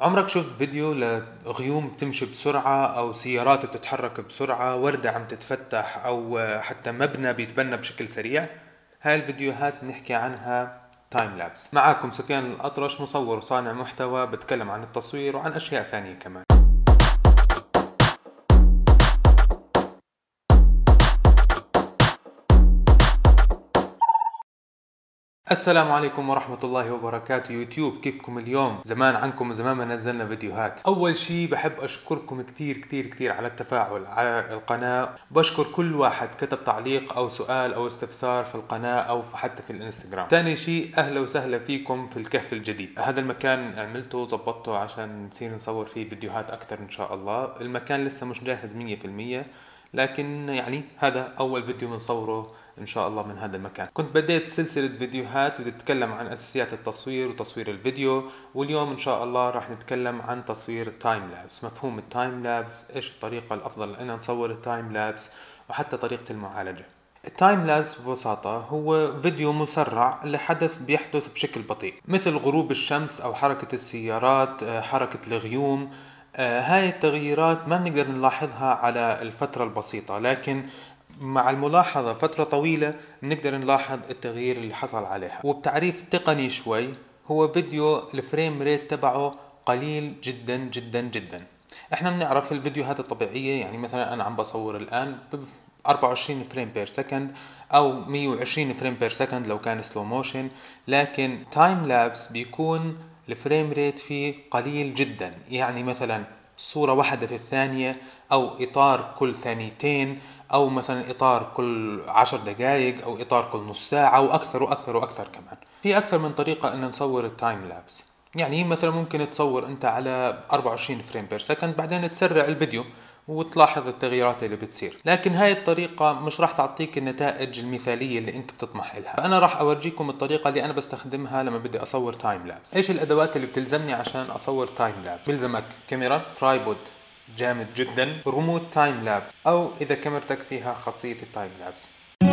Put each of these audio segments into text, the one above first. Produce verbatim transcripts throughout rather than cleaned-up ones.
عمرك شفت فيديو لغيوم بتمشي بسرعة أو سيارات بتتحرك بسرعة، وردة عم تتفتح، أو حتى مبنى بيتبنى بشكل سريع؟ هاي الفيديوهات بنحكي عنها تايم لابس. معاكم سفيان الأطرش، مصور وصانع محتوى بتكلم عن التصوير وعن أشياء ثانية كمان. السلام عليكم ورحمة الله وبركاته يوتيوب، كيفكم اليوم؟ زمان عنكم وزمان ما نزلنا فيديوهات. أول شي بحب أشكركم كتير كتير كتير على التفاعل على القناة. بشكر كل واحد كتب تعليق أو سؤال أو استفسار في القناة أو حتى في الانستغرام. تاني شي أهلا وسهلا فيكم في الكهف الجديد. هذا المكان عملته وظبطته عشان نصير نصور فيه فيديوهات أكتر إن شاء الله. المكان لسه مش جاهز مية في المية، لكن يعني هذا أول فيديو بنصوره إن شاء الله من هذا المكان. كنت بديت سلسلة فيديوهات بتتكلم عن أساسيات التصوير وتصوير الفيديو، واليوم إن شاء الله راح نتكلم عن تصوير التايم لابس، مفهوم التايم لابس، إيش الطريقة الأفضل لأن نصور التايم لابس، وحتى طريقة المعالجة. التايم لابس ببساطة هو فيديو مسرع لحدث بيحدث بشكل بطيء، مثل غروب الشمس أو حركة السيارات، حركة الغيوم. آه، هاي التغييرات ما بنقدر نلاحظها على الفترة البسيطة، لكن مع الملاحظة فترة طويلة بنقدر نلاحظ التغيير اللي حصل عليها. وبتعريف تقني شوي، هو فيديو الفريم ريت تبعه قليل جدا جدا جدا. احنا بنعرف الفيديوهات الطبيعية، يعني مثلا انا عم بصور الان ب أربعة وعشرين فريم بير سكند او مية وعشرين فريم بير سكند لو كان سلو موشن، لكن تايم لابس بيكون الفريم ريت فيه قليل جدا، يعني مثلا صورة واحدة في الثانية، او اطار كل ثانيتين، او مثلا اطار كل عشر دقائق، او اطار كل نص ساعة، واكثر واكثر واكثر. كمان في اكثر من طريقة ان نصور التايم لابس. يعني مثلا ممكن تصور انت على أربعة وعشرين فريم بير سكند، بعدين تسرع الفيديو وتلاحظ التغييرات اللي بتصير، لكن هاي الطريقة مش راح تعطيك النتائج المثالية اللي انت بتطمح لها. فانا راح اورجيكم الطريقة اللي انا بستخدمها لما بدي اصور تايم لابس. ايش الادوات اللي بتلزمني عشان اصور تايم لابس؟ بيلزمك كاميرا ترايبود جامد جدا، ريموت تايم لابس، او اذا كاميرتك فيها خاصية التايم لابس.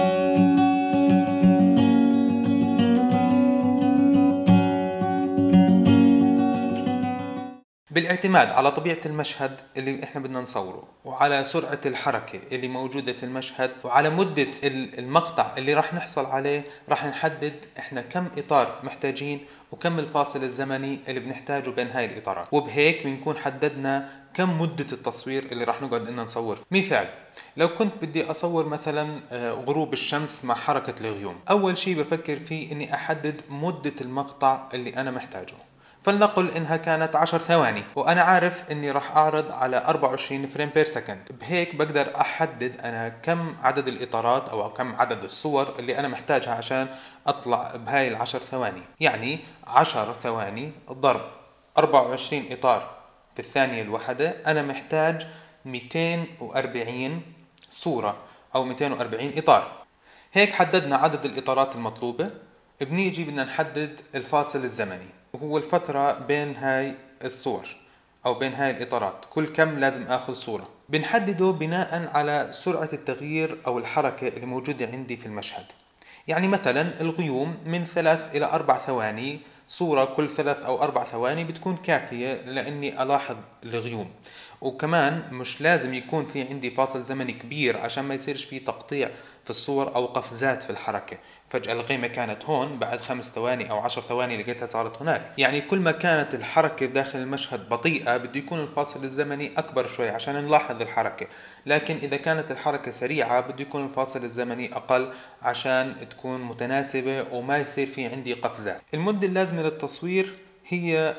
بالاعتماد على طبيعة المشهد اللي احنا بدنا نصوره، وعلى سرعة الحركة اللي موجودة في المشهد، وعلى مدة المقطع اللي راح نحصل عليه، راح نحدد احنا كم اطار محتاجين وكم الفاصل الزمني اللي بنحتاجه بين هاي الاطارات، وبهيك بنكون حددنا كم مدة التصوير اللي راح نقعد إننا نصور. مثال، لو كنت بدي أصور مثلا غروب الشمس مع حركة الغيوم، أول شي بفكر فيه إني أحدد مدة المقطع اللي أنا محتاجه. فلنقل انها كانت عشر ثواني، وانا عارف اني راح اعرض على أربعة وعشرين فريم بير سكند، بهيك بقدر احدد انا كم عدد الاطارات او كم عدد الصور اللي انا محتاجها عشان اطلع بهاي العشر ثواني. يعني عشر ثواني ضرب أربعة وعشرين اطار في الثانية الواحدة، انا محتاج مئتين وأربعين صورة او مئتين وأربعين اطار. هيك حددنا عدد الاطارات المطلوبة. بنيجي بدنا نحدد الفاصل الزمني، وهو الفترة بين هاي الصور أو بين هاي الإطارات، كل كم لازم آخذ صورة. بنحدده بناء على سرعة التغيير أو الحركة اللي موجودة عندي في المشهد. يعني مثلا الغيوم من ثلاث إلى أربع ثواني، صورة كل ثلاث أو أربع ثواني بتكون كافية لأني ألاحظ الغيوم. وكمان مش لازم يكون في عندي فاصل زمني كبير عشان ما يصيرش في تقطيع في الصور أو قفزات في الحركة. فجأة الغيمة كانت هون، بعد خمس ثواني أو عشر ثواني لقيتها صارت هناك. يعني كل ما كانت الحركة داخل المشهد بطيئة بده يكون الفاصل الزمني أكبر شوي عشان نلاحظ الحركة، لكن إذا كانت الحركة سريعة بده يكون الفاصل الزمني أقل عشان تكون متناسبة وما يصير في عندي قفزات. المدة اللازمة للتصوير هي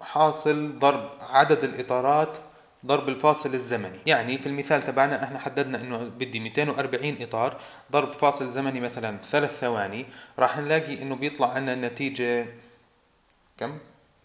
حاصل ضرب عدد الإطارات ضرب الفاصل الزمني. يعني في المثال تبعنا احنا حددنا انه بدي مئتين وأربعين اطار ضرب فاصل زمني مثلا ثلاث ثواني، راح نلاقي انه بيطلع عنا النتيجة كم؟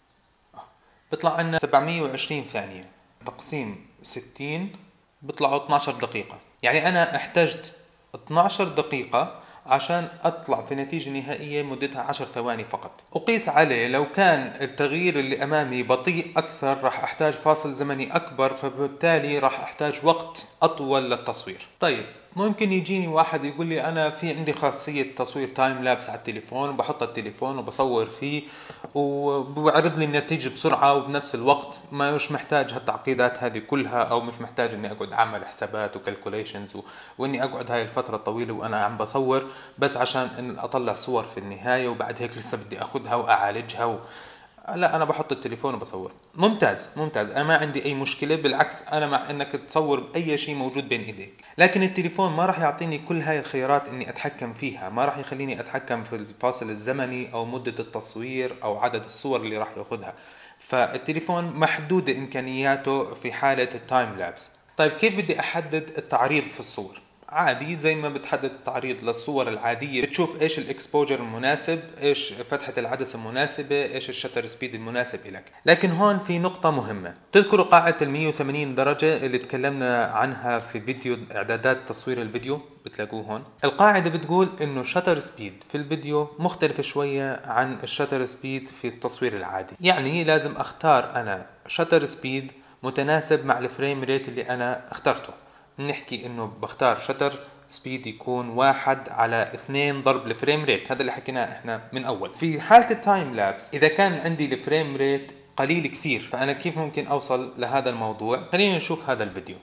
بيطلع عنا سبعمية وعشرين ثانية تقسيم ستين بيطلعوا اثناشر دقيقة. يعني انا احتجت اثناشر دقيقة عشان اطلع في نتيجة نهائية مدتها عشر ثواني فقط. اقيس عليه لو كان التغيير اللي امامي بطيء اكثر راح احتاج فاصل زمني اكبر، فبالتالي راح احتاج وقت اطول للتصوير. طيب ممكن يجيني واحد يقول لي انا في عندي خاصية تصوير تايم لابس على التليفون، وبحط التليفون وبصور فيه وبعرض لي النتيجة بسرعة وبنفس الوقت، ما مش محتاج هالتعقيدات هذه كلها، او مش محتاج اني اقعد اعمل حسابات وكالكوليشنز و... واني اقعد هاي الفترة الطويلة وانا عم بصور بس عشان ان اطلع صور في النهاية، وبعد هيك لسه بدي اخذها واعالجها و... لا، انا بحط التليفون وبصور. ممتاز ممتاز، انا ما عندي اي مشكله، بالعكس انا مع انك تصور باي شيء موجود بين ايديك، لكن التليفون ما راح يعطيني كل هاي الخيارات اني اتحكم فيها، ما راح يخليني اتحكم في الفاصل الزمني او مده التصوير او عدد الصور اللي راح ياخذها. فالتليفون محدوده امكانياته في حاله التايم لابس. طيب كيف بدي احدد التعريض في الصور؟ عادي زي ما بتحدد التعريض للصور العادية، بتشوف ايش الاكسبوجر المناسب، ايش فتحة العدسة المناسبة، ايش الشتر سبيد المناسب لك. لكن هون في نقطة مهمة، تذكروا قاعدة ال مية وثمانين درجة اللي تكلمنا عنها في فيديو اعدادات تصوير الفيديو، بتلاقوه هون. القاعدة بتقول انه شتر سبيد في الفيديو مختلف شوية عن الشتر سبيد في التصوير العادي، يعني لازم اختار انا شتر سبيد متناسب مع الفريم ريت اللي انا اخترته. بنحكي انه بختار شتر سبيد يكون واحد على اثنين ضرب الفريم ريت، هذا اللي حكيناه احنا من اول. في حالة التايم لابس اذا كان عندي الفريم ريت قليل كثير، فانا كيف ممكن اوصل لهذا الموضوع؟ خلينا نشوف هذا الفيديو.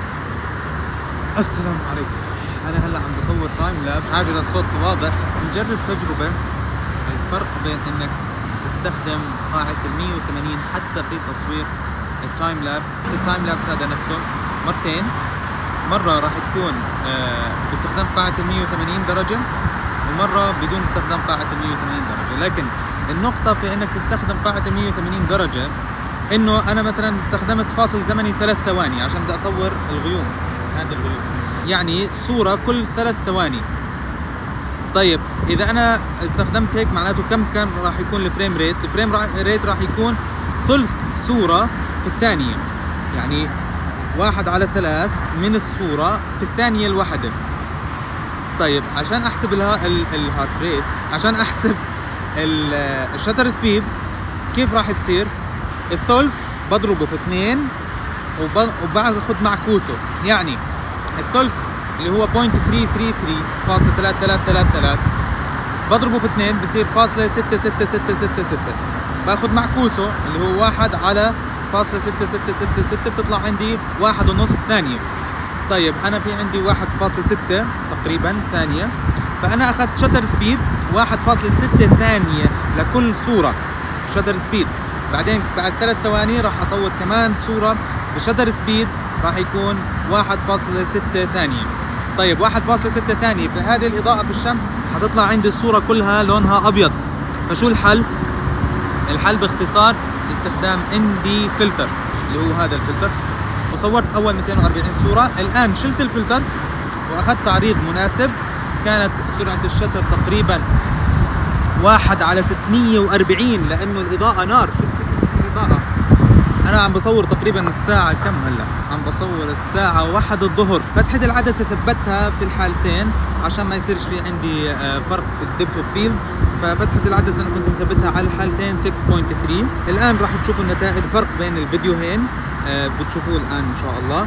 السلام عليكم، انا هلا عم بصور تايم لابس، عاجل الصوت واضح. نجرب تجربة الفرق بين انك تستخدم قاعدة ال مية وثمانين حتى في تصوير التايم لابس. التايم لابس هذا نفسه مرتين، مرة راح تكون باستخدام قاعدة ال مية وثمانين درجة، ومرة بدون استخدام قاعدة ال مية وثمانين درجة. لكن النقطة في انك تستخدم قاعدة ال مية وثمانين درجة انه انا مثلا استخدمت فاصل زمني ثلاث ثواني عشان بدي اصور الغيوم، هذه الغيوم يعني صورة كل ثلاث ثواني. طيب اذا انا استخدمت هيك معناته كم كان راح يكون الفريم ريت؟ الفريم ريت راح يكون ثلث صورة في الثانية، يعني واحد على ثلاث من الصورة في الثانية الواحدة. طيب عشان احسب الهارت ريت، عشان احسب الشتر سبيد، كيف راح تصير؟ الثلث بضربه في اثنين وباخذ معكوسه، يعني الثلث اللي هو صفر فاصلة ثلاثمية وثلاثة وثلاثين فاصلة ثلاثة ثلاثة ثلاثة ثلاثة بضربه في اثنين بصير فاصلة ستة ستة ستة ستة ستة، باخذ معكوسه اللي هو واحد على فاصلة ستة ستة ستة ستة، بتطلع عندي واحد ونص ثانية. طيب أنا في عندي واحد فاصلة ستة تقريبا ثانية، فأنا أخذت شتر سبيد واحد فاصلة ستة ثانية لكل صورة شتر سبيد. بعدين بعد ثلاث ثواني راح أصور كمان صورة بشتر سبيد راح يكون واحد فاصلة ستة ثانية. طيب واحد فاصلة ستة ثانية في هذه الإضاءة في الشمس حتطلع عندي الصورة كلها لونها أبيض. فشو الحل؟ الحل باختصار استخدام ان دي فلتر اللي هو هذا الفلتر. وصورت اول مئتين وأربعين صورة، الان شلت الفلتر واخذت تعريض مناسب، كانت سرعة الشتر تقريبا واحد على ستمية وأربعين لانه الاضاءة نار. شوف شوف شوف الاضاءة. انا عم بصور تقريبا الساعة كم هلا؟ عم بصور الساعة واحد الظهر. فتحة العدسة ثبتها في الحالتين عشان ما يصيرش في عندي فرق في الدبث اوف فيلد، ففتحة العدسة انا كنت مثبتها على الحالتين ستة فاصلة ثلاثة. الان راح تشوفوا النتائج، الفرق بين الفيديوهين بتشوفوه الان ان شاء الله.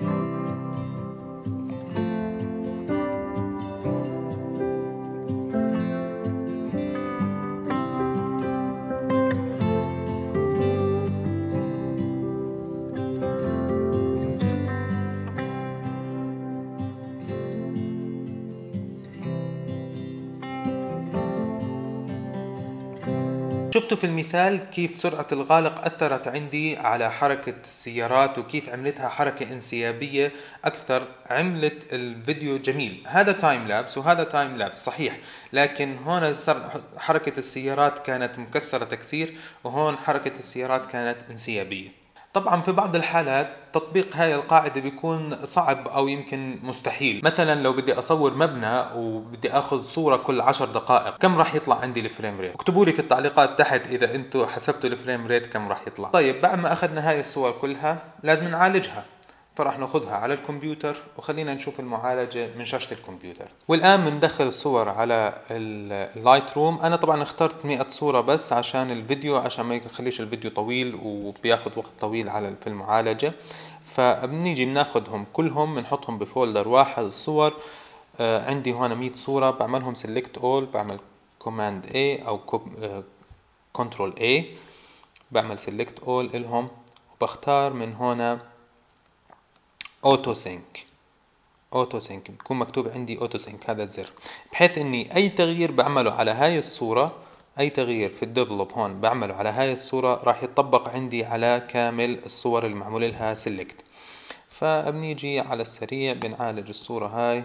شفتوا في المثال كيف سرعة الغالق أثرت عندي على حركة السيارات، وكيف عملتها حركة انسيابية أكثر، عملت الفيديو جميل. هذا تايم لابس وهذا تايم لابس صحيح، لكن هون حركة السيارات كانت مكسرة تكسير، وهون حركة السيارات كانت انسيابية. طبعا في بعض الحالات تطبيق هاي القاعدة بيكون صعب أو يمكن مستحيل. مثلا لو بدي أصور مبنى وبدي أخذ صورة كل عشر دقائق، كم راح يطلع عندي الفريم ريت؟ اكتبوا لي في التعليقات تحت إذا أنتوا حسبتوا الفريم ريت كم راح يطلع. طيب بعد ما أخذنا هاي الصور كلها لازم نعالجها، فراح ناخذها على الكمبيوتر وخلينا نشوف المعالجة من شاشة الكمبيوتر. والآن بندخل الصور على اللايت روم. أنا طبعا اخترت مئة صورة بس عشان الفيديو، عشان ما يخليش الفيديو طويل وبياخذ وقت طويل على في المعالجة. فبنيجي بناخدهم كلهم بنحطهم بفولدر واحد الصور. آه عندي هون مية صورة، بعملهم select all، بعمل command A او control A، بعمل select all إلهم، وبختار من هنا auto sync. auto sync بيكون مكتوب عندي auto sync هذا الزر، بحيث اني اي تغيير بعمله على هاي الصورة، اي تغيير في الديفلوب هون بعمله على هاي الصورة راح يطبق عندي على كامل الصور اللي معمول لها select. فبنيجي على السريع بنعالج الصورة هاي.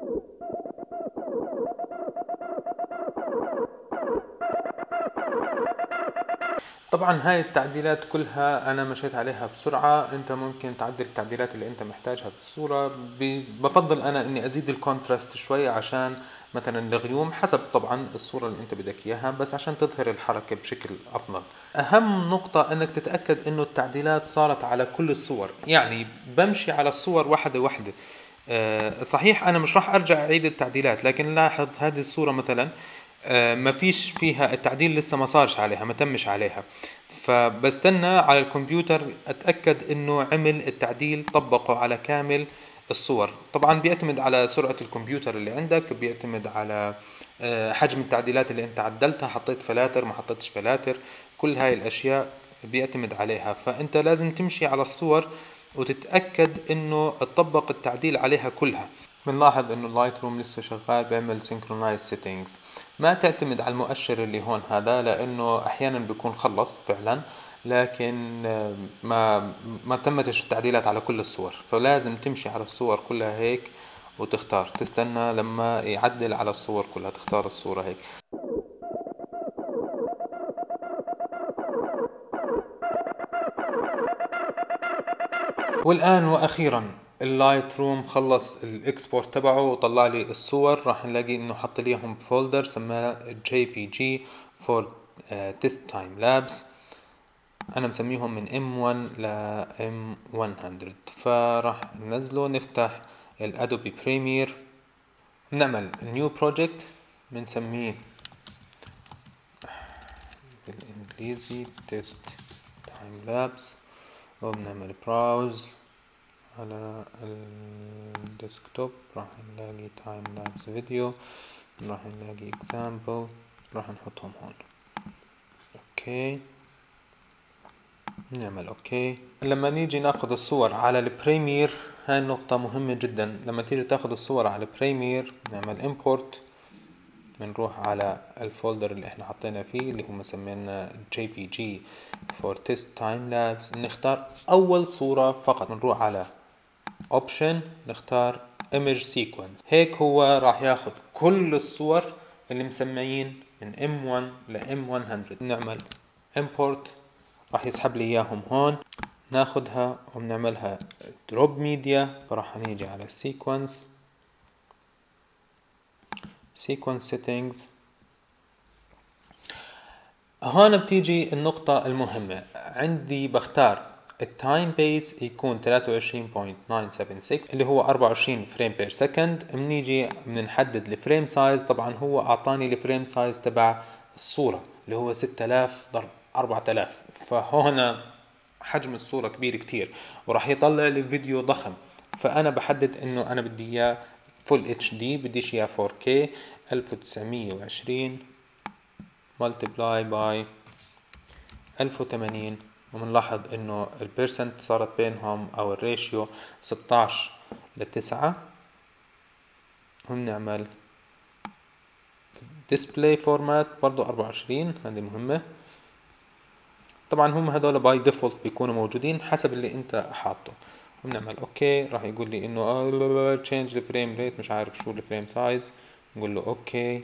طبعا هاي التعديلات كلها انا مشيت عليها بسرعة، انت ممكن تعدل التعديلات اللي انت محتاجها في الصورة. بفضل انا اني ازيد الكونتراست شوي عشان مثلا الغيوم، حسب طبعا الصورة اللي انت بدك اياها، بس عشان تظهر الحركة بشكل افضل. اهم نقطة انك تتأكد انه التعديلات صارت على كل الصور، يعني بمشي على الصور واحدة واحدة. أه صحيح انا مش راح ارجع اعيد التعديلات، لكن لاحظ هذه الصورة مثلا أه ما فيش فيها التعديل، لسه ما صارش عليها، ما تمش عليها، فبستنى على الكمبيوتر اتأكد انه عمل التعديل طبقه على كامل الصور. طبعا بيعتمد على سرعة الكمبيوتر اللي عندك، بيعتمد على حجم التعديلات اللي انت عدلتها، حطيت فلاتر ما حطيتش فلاتر، كل هاي الاشياء بيعتمد عليها. فانت لازم تمشي على الصور وتتأكد انه تطبق التعديل عليها كلها. بنلاحظ انه اللايت روم لسه شغال بيعمل synchronize settings. ما تعتمد على المؤشر اللي هون هذا، لانه احيانا بيكون خلص فعلا، لكن ما ما تمتش التعديلات على كل الصور، فلازم تمشي على الصور كلها هيك وتختار، تستنى لما يعدل على الصور كلها، تختار الصورة هيك. والآن وأخيرا اللايت روم خلص الاكسبورت تبعه وطلع لي الصور. راح نلاقي انه حط لي اياهم بفولدر سماه جي بي جي فور تيست تايم لابس. انا مسميهم من إم ون ل إم مية. فراح ننزله، نفتح الادوبي بريمير، نعمل نيو بروجكت بنسميه بالانجليزي تيست تايم لابس، وبنعمل براوز على الديسكتوب. راح نلاقي تايم لابس فيديو، راح نلاقي اكزامبل، راح نحطهم هون. اوكي، نعمل اوكي. لما نيجي ناخذ الصور على البريمير، هاي النقطة مهمة جدا. لما تيجي تاخذ الصور على البريمير نعمل امبورت، بنروح على الفولدر اللي احنا حطينا فيه اللي هو مسمينا جي بي جي فور تيست تايم لابس. نختار اول صورة فقط، بنروح على اوبشن نختار image sequence. هيك هو راح ياخذ كل الصور اللي مسميين من إم ون ل إم مية. نعمل import، راح يسحب لي اياهم هون. ناخدها وبنعملها drop media، فراح نيجي على sequence sequence settings. هون بتيجي النقطة المهمة عندي، بختار التايم بيس يكون ثلاثة وعشرين فاصلة تسعمية وستة وسبعين اللي هو أربعة وعشرين فريم بير سكند. بنيجي بنحدد الفريم سايز. طبعا هو اعطاني الفريم سايز تبع الصورة اللي هو ستة آلاف ضرب أربعة آلاف، فهون حجم الصورة كبير كتير وراح يطلع لي فيديو ضخم. فانا بحدد انه انا بدي اياه فول اتش دي، بديش اياه فور كي ألف وتسعمية وعشرين multiply by ألف وثمانين. وبنلاحظ انه البيرسنت صارت بينهم او الريشيو ستة لتسعة. وبنعمل display format برضو أربعة وعشرين، هذه مهمة. طبعا هم هذول باي ديفولت بيكونوا موجودين حسب اللي انت حاطه. وبنعمل اوكي، راح يقول لي انه change the frame rate، مش عارف شو الفريم سايز، نقول له اوكي.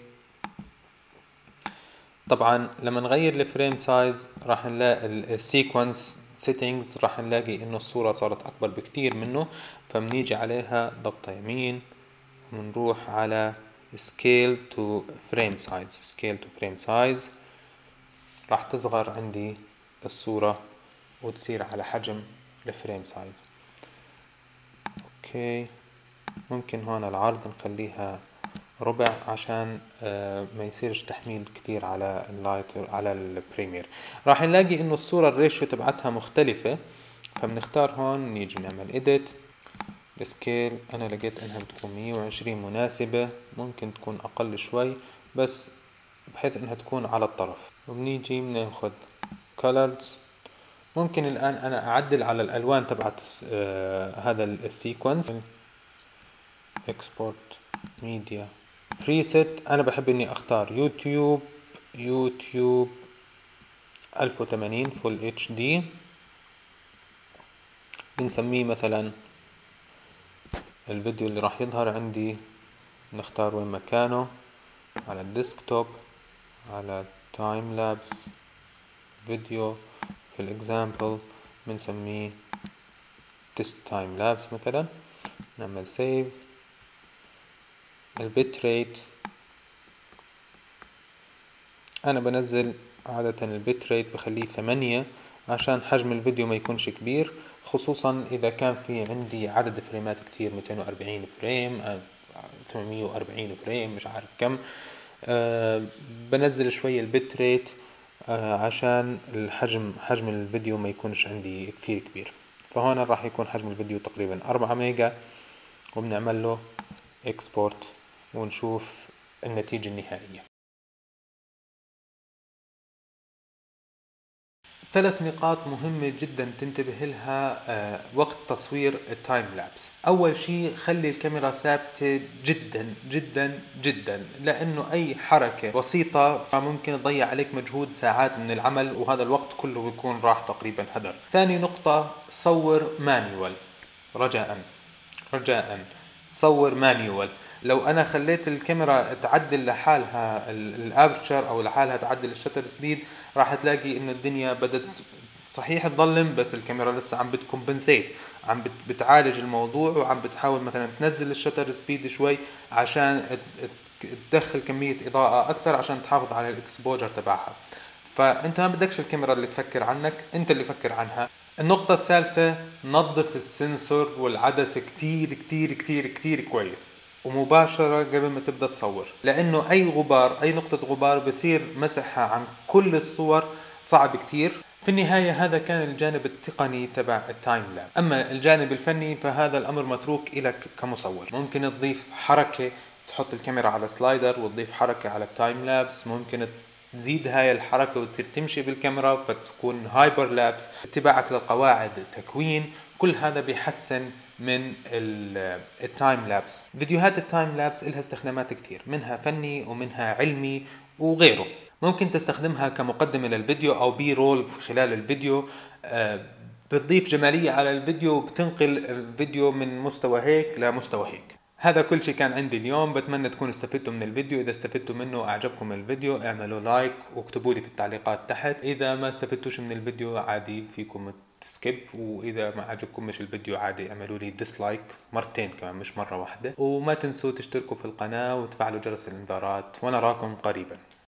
طبعا لما نغير الفريم سايز راح نلاقي السيكونس سيتنجز، راح نلاقي انه الصورة صارت اكبر بكثير منه. فبنيجي عليها ضغطة يمين ونروح على scale to frame size scale to frame size. راح تصغر عندي الصورة وتصير على حجم الفريم سايز. اوكي، ممكن هون العرض نخليها ربع عشان ما يصيرش تحميل كتير على اللايت على البريمير. راح نلاقي انه الصورة الريشيو تبعتها مختلفة، فبنختار هون، نيجي بنعمل edit السكيل. انا لقيت انها بتكون مية وعشرين مناسبة، ممكن تكون اقل شوي بس بحيث انها تكون على الطرف. وبنيجي بناخد colors. ممكن الان انا اعدل على الالوان تبعت آه هذا السيكونس. export media preset. انا بحب اني اختار يوتيوب يوتيوب ألف وثمانين فول اتش دي. بنسميه مثلا الفيديو اللي راح يظهر عندي، نختار وين مكانه، على الديسكتوب، على تايم لابس فيديو. في الاكزامبل بنسميه تيست تايم لابس مثلا. نعمل سيف. البيت ريت انا بنزل عادة البيت ريت بخليه ثمانية عشان حجم الفيديو ما يكونش كبير، خصوصا اذا كان في عندي عدد فريمات كتير، مئتين وأربعين فريم، ثمانمية وأربعين فريم، مش عارف كم. أه بنزل شوية البيت ريت أه عشان الحجم حجم الفيديو ما يكونش عندي كثير كبير. فهون راح يكون حجم الفيديو تقريبا أربعة ميجا، وبنعمل له اكسبورت ونشوف النتيجة النهائية. ثلاث نقاط مهمة جدا تنتبه لها آه وقت تصوير التايم لابس. أول شيء، خلي الكاميرا ثابتة جدا جدا جدا، لأنه أي حركة بسيطة ممكن تضيع عليك مجهود ساعات من العمل، وهذا الوقت كله بيكون راح تقريبا هدر. ثاني نقطة، صور مانيوال. رجاء رجاء صور مانيوال. لو انا خليت الكاميرا تعدل لحالها الابرتشر او لحالها تعدل الشتر سبيد، راح تلاقي انه الدنيا بدت صحيح تظلم، بس الكاميرا لسه عم بتكمبنسيت، عم بتعالج الموضوع، وعم بتحاول مثلا تنزل الشتر سبيد شوي عشان تدخل كمية اضاءة اكثر عشان تحافظ على الاكسبوجر تبعها. فانت ما بدكش الكاميرا اللي تفكر عنك، انت اللي فكر عنها. النقطة الثالثة، نظف السنسور والعدسة كتير كتير كتير كتير كويس ومباشرة قبل ما تبدأ تصور، لأنه أي غبار أي نقطة غبار بصير مسحها عن كل الصور صعب كتير. في النهاية هذا كان الجانب التقني تبع التايم لاب. أما الجانب الفني فهذا الأمر متروك إلك كمصور. ممكن تضيف حركة، تحط الكاميرا على سلايدر وتضيف حركة على التايم لابس، ممكن تزيد هاي الحركة وتصير تمشي بالكاميرا فتكون هايبر لابس، اتباعك للقواعد التكوين، كل هذا بيحسن من التايم لابس. فيديوهات التايم لابس لها استخدامات كتير، منها فني ومنها علمي وغيره. ممكن تستخدمها كمقدمة للفيديو أو بي رول خلال الفيديو، آه بتضيف جمالية على الفيديو وبتنقل الفيديو من مستوى هيك لمستوى هيك. هذا كل شيء كان عندي اليوم، بتمنى تكونوا استفدتوا من الفيديو. إذا استفدتوا منه وأعجبكم الفيديو اعملوا لايك واكتبوا لي في التعليقات تحت. إذا ما استفدتوش من الفيديو عادي فيكم تسكيب، وإذا ما عجبكم مش الفيديو عادي اعملوا لي ديسلايك مرتين كمان مش مرة واحدة. وما تنسوا تشتركوا في القناة وتفعلوا جرس الانذارات، ونراكم قريبا.